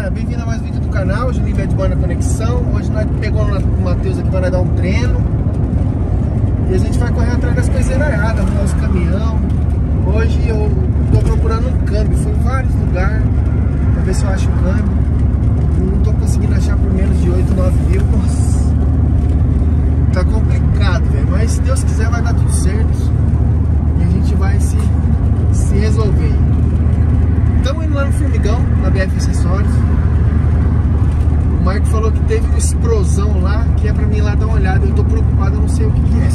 galera, bem-vindo a mais um vídeo do canal, Juninho Bad Boy na conexão. Hoje nós pegamos o Matheus aqui para dar um treino. E a gente vai correr atrás das coisas erradas, arrumar os caminhão. Hoje eu tô procurando um câmbio, fui em vários lugares para ver se eu acho um câmbio. Não tô conseguindo achar por menos de 8, 9 mil. Nossa, tá complicado, velho. Mas se Deus quiser vai dar tudo certo. E a gente vai se resolver. Estamos indo lá no Formigão, na BF Acessórios. O Marco falou que teve uma explosão lá, que é pra mim ir lá dar uma olhada. Eu tô preocupado, eu não sei o que é.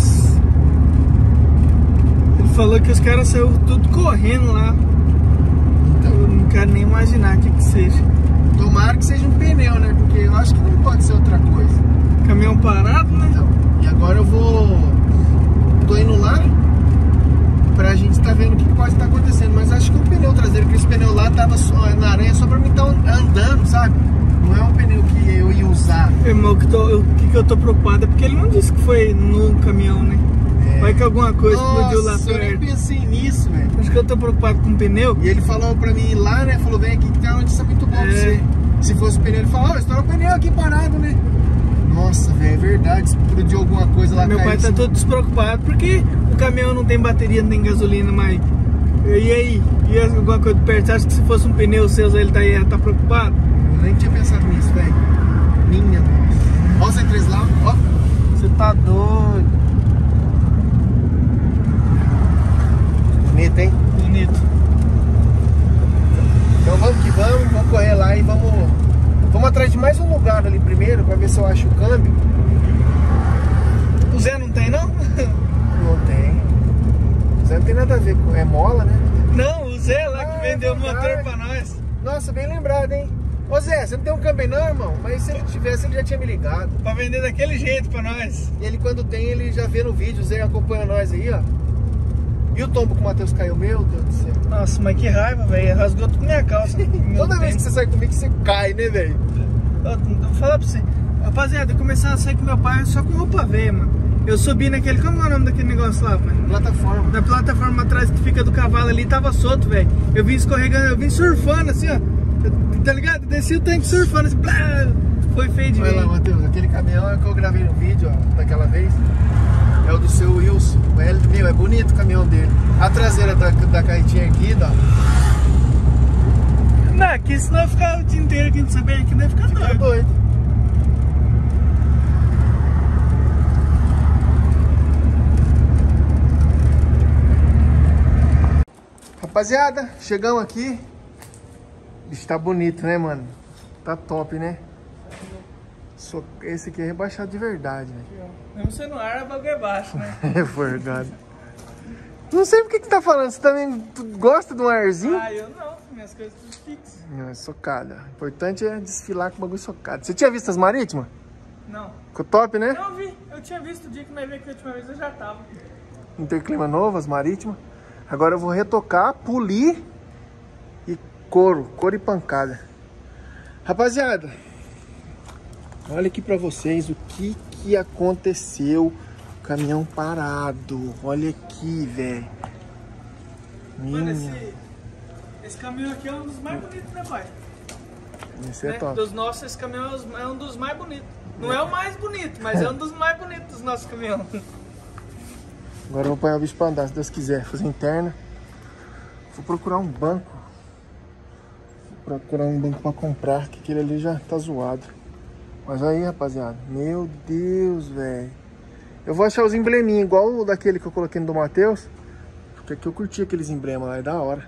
Ele falou que os caras saíram tudo correndo lá. Então, eu não quero nem imaginar o que seja. Tomara que seja um pneu, né? Porque eu acho que não pode ser outra coisa. Caminhão parado, né? Então, e agora eu tô indo lá pra gente tá vendo o que pode estar acontecendo. Mas acho que o pneu traseiro, que esse pneu lá tava na aranha só pra mim estar andando, sabe? Não é um pneu que eu ia usar. Irmão, o que eu tô preocupado é porque ele não disse que foi no caminhão, né? É. Vai que alguma coisa explodiu lá perto. Eu nem pensei nisso, velho. Acho que eu tô preocupado com o pneu. E ele falou pra mim ir lá, né? Falou, vem aqui que tem uma notícia muito boa pra você. Se fosse o pneu, ele falou, estourou o pneu aqui parado, né? Nossa, velho, é verdade, explodiu alguma coisa lá. Meu pai tá todo despreocupado porque o caminhão não tem bateria, não tem gasolina, mas... E aí? E alguma coisa perto? Você acha que se fosse um pneu seu, ele ia tá preocupado? Eu nem tinha pensado nisso, velho. Minha nossa. Ó o C3 lá, ó. Você tá doido. Bonito, hein? Bonito. Então vamos que vamos correr lá e vamos atrás de mais um lugar ali primeiro, pra ver se eu acho o câmbio. O Zé não tem, não? Não tem. O Zé não tem nada a ver com... É mola, né? Não, o Zé lá que vendeu o motor pra nós. Nossa, bem lembrado, hein? Ô Zé, você não tem um câmbio não, irmão? Mas se ele tivesse, ele já tinha me ligado. Pra vender daquele jeito pra nós. E ele quando tem, ele já vê no vídeo. O Zé acompanha nós aí, ó. E o tombo que o Matheus caiu, meu Deus do céu. Nossa, mas que raiva, velho. Rasgou tudo minha calça. Toda vez que você sai comigo, você cai, né, velho? Vou falar pra você. Rapaziada, eu comecei a sair com meu pai só com roupa velha, mano. Eu subi naquele... Como é o nome daquele negócio lá, mano? Plataforma. Da plataforma atrás que fica do cavalo ali, tava solto, velho. Eu vim escorregando, eu vim surfando assim, ó. Tá ligado? Desci o tanque surfando assim. Blá, foi feio de ver. Olha lá, Matheus, aquele caminhão é que eu gravei no vídeo, ó, daquela vez. É o do seu Wilson. Meu, é bonito o caminhão dele. A traseira da carretinha aqui, ó. Não, aqui senão eu ficar o dia inteiro aqui, não saber aqui, não ia ficar doido. Doido. Rapaziada, chegamos aqui. O bicho tá bonito, né, mano? Tá top, né? Esse aqui é rebaixado de verdade, velho. Mesmo sendo ar, a bagulho é baixo, né? É verdade. Não sei porque que tá falando. Você também gosta de um arzinho? Ah, eu não. Minhas coisas tudo fixas. Não, é socada. O importante é desfilar com o bagulho socado. Você tinha visto as marítimas? Não. Ficou top, né? Eu vi. Eu tinha visto o dia que nós veio aqui a última vez, eu já tava. Interclima novo, as marítimas. Agora eu vou retocar, polir e couro e pancada. Rapaziada, olha aqui pra vocês o que aconteceu. Caminhão parado. Olha aqui, velho. Mano, esse caminhão aqui é um dos mais bonitos, né, pai? Esse é top. Dos nossos, esse caminhão é um dos mais bonitos. Não é o mais bonito, mas é um dos mais bonitos dos nossos caminhões. Agora eu vou apanhar o bicho pra andar, se Deus quiser. Fazer interna. Vou procurar um banco. Vou procurar um banco pra comprar, que aquele ali já tá zoado. Mas aí, rapaziada. Meu Deus, velho. Eu vou achar os embleminhos, igual o daquele que eu coloquei no do Matheus. Porque aqui eu curti aqueles emblemas lá, é da hora.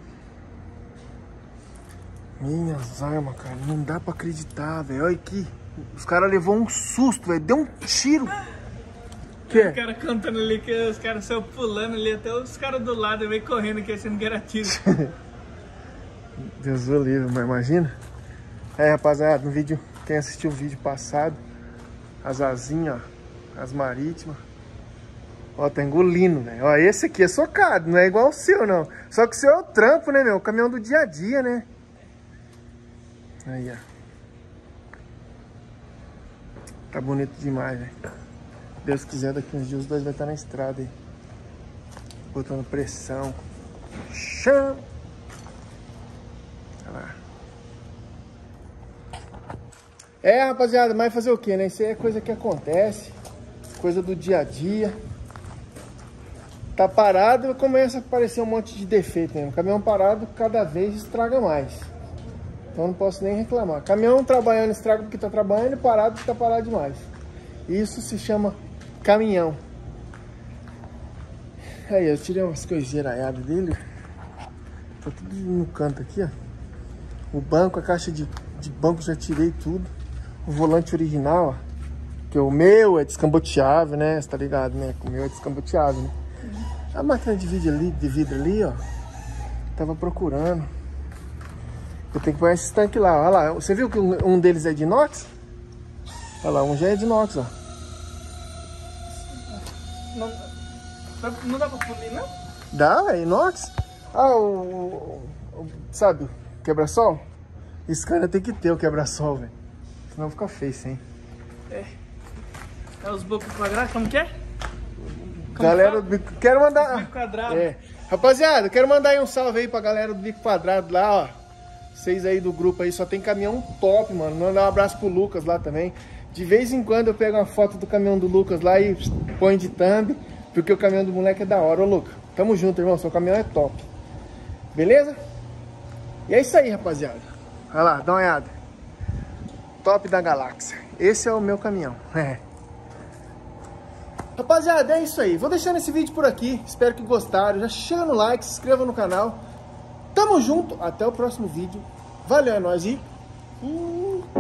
Minhas armas, cara. Não dá pra acreditar, velho. Olha aqui. Os caras levou um susto, velho. Deu um tiro. Que? O cara cantando ali que os caras saiu pulando ali, até os caras do lado veio correndo aqui achando que era tiro. Deus do livre, mas imagina. É, rapaziada, no vídeo, quem assistiu o vídeo passado, as asinhas, ó, as marítimas. Ó, tá engolindo, velho. Ó, esse aqui é socado, não é igual o seu, não. Só que o seu é o trampo, né, meu? O caminhão do dia a dia, né? Aí, ó. Tá bonito demais, velho. Deus quiser, daqui uns dias os dois vai estar na estrada aí. Botando pressão. Chama! Olha lá. É, rapaziada, mas fazer o que, né? Isso aí é coisa que acontece, coisa do dia a dia. Tá parado e começa a aparecer um monte de defeito, né? O caminhão parado cada vez estraga mais. Então não posso nem reclamar. Caminhão trabalhando estraga porque tá trabalhando e parado porque tá parado demais. Isso se chama caminhão. Aí, eu tirei umas coisinhas araiadas dele. Tá tudo no canto aqui, ó. O banco, a caixa de banco já tirei tudo. O volante original, ó. Que o meu é descamboteável, né? Você tá ligado, né? O meu é descamboteável, né? A máquina de vidro ali, ó. Tava procurando. Eu tenho que pôr esse tanque lá, olha lá. Você viu que um deles é de inox? Olha lá, um já é de inox, ó. Não dá pra fundir, não? Dá, é inox. Ah, sabe, quebra-sol? Esse cara tem que ter o quebra-sol, velho. Senão fica feio, hein? É os bocos quadrados, como que é? Galera, quero mandar... Bico quadrado. É. Rapaziada, quero mandar aí um salve aí pra galera do Bico Quadrado lá, ó. Vocês aí do grupo aí, só tem caminhão top, mano. Mandar um abraço pro Lucas lá também. De vez em quando eu pego uma foto do caminhão do Lucas lá e põe de thumb, porque o caminhão do moleque é da hora. Ô, Lucas, tamo junto, irmão. Seu caminhão é top. Beleza? E é isso aí, rapaziada. Olha lá, dá uma olhada. Top da galáxia. Esse é o meu caminhão. É. Rapaziada, é isso aí. Vou deixando esse vídeo por aqui. Espero que gostaram. Já chega no like, se inscreva no canal. Tamo junto. Até o próximo vídeo. Valeu, é nóis e...